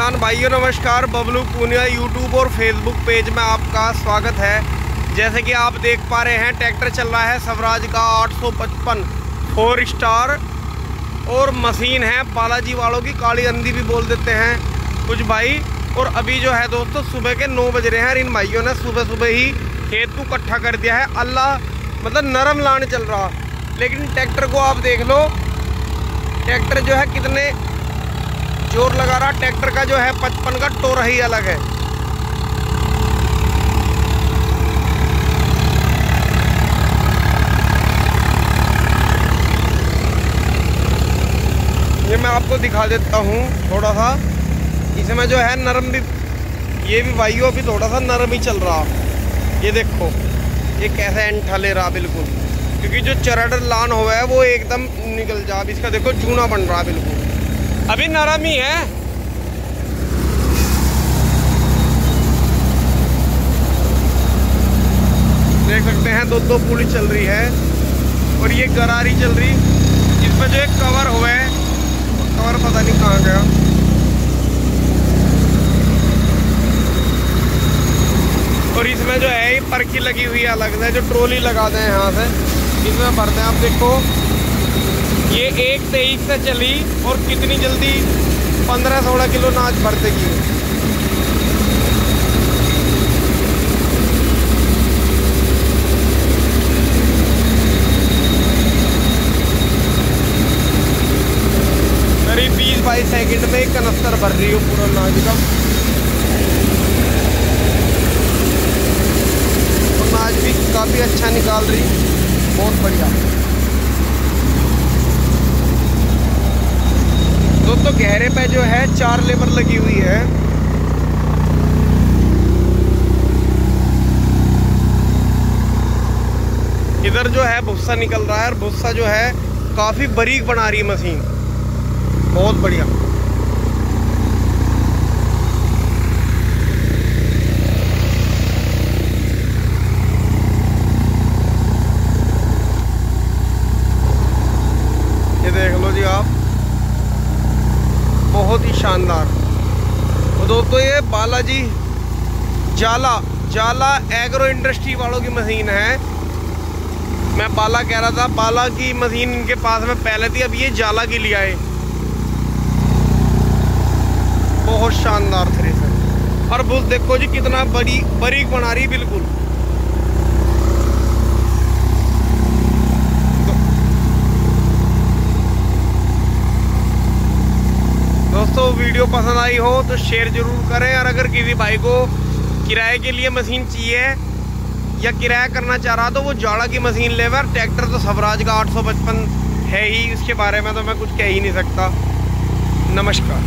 किसान भाइयों नमस्कार। बबलू पूनिया यूट्यूब और फेसबुक पेज में आपका स्वागत है। जैसे कि आप देख पा रहे हैं ट्रैक्टर चल रहा है स्वराज का 855 4 स्टार और मशीन है बालाजी वालों की, काली अंधी भी बोल देते हैं कुछ भाई। और अभी जो है दोस्तों सुबह के 9 बज रहे हैं और इन भाइयों ने सुबह सुबह ही खेत को इकट्ठा कर दिया है। अल्लाह मतलब नरम लान चल रहा, लेकिन ट्रैक्टर को आप देख लो, ट्रैक्टर जो है कितने जोर लगा रहा। ट्रैक्टर का जो है 55 का टोरा ही अलग है। ये मैं आपको दिखा देता हूँ थोड़ा सा, इसमें जो है नरम भी, ये भी भाइयों भी थोड़ा सा नरम ही चल रहा। ये देखो ये कैसे एंठा ले रहा बिल्कुल, क्योंकि जो चरड़ लान हुआ है वो एकदम निकल जा। अब इसका देखो जूना बन रहा बिल्कुल, अभी नरम ही है। देख सकते हैं दो पुली चल रही है और ये गरारी चल रही। इसमें जो एक कवर हुआ है, कवर पता नहीं कहाँ गया। और इसमें जो है ये परखी लगी हुई है अलग से, जो ट्रोली लगाते हैं यहाँ से इसमें भरते हैं। आप देखो ये 1-23 से चली और कितनी जल्दी 15-16 किलो नाच भर देगी। करीब 20-22 सेकंड में 1 कनस्तर भर रही हो पूरा नाच का। और नाच भी काफ़ी अच्छा निकाल रही, बहुत बढ़िया। दोस्तों गहरे पे जो है 4 लेबर लगी हुई है। इधर जो है भुस्सा निकल रहा है और भुस्सा जो है काफी बारीक बना रही है मशीन, बहुत बढ़िया। ये देख लो जी आप, बहुत ही शानदार। तो दोस्तों ये बालाजी जाला एग्रो इंडस्ट्री वालों की मशीन है। मैं बाला कह रहा था, बाला की मशीन इनके पास में पहले थी, अब ये जाला की लिया है। बहुत शानदार थ्रेसर। और बुश देखो जी कितना बारीक बना रही बिल्कुल। दोस्तों वीडियो पसंद आई हो तो शेयर जरूर करें। और अगर किसी भाई को किराए के लिए मशीन चाहिए या किराया करना चाह रहा तो वो जाड़ा की मशीन ले। ट्रैक्टर तो स्वराज का 855 है ही, इसके बारे में तो मैं कुछ कह ही नहीं सकता। नमस्कार।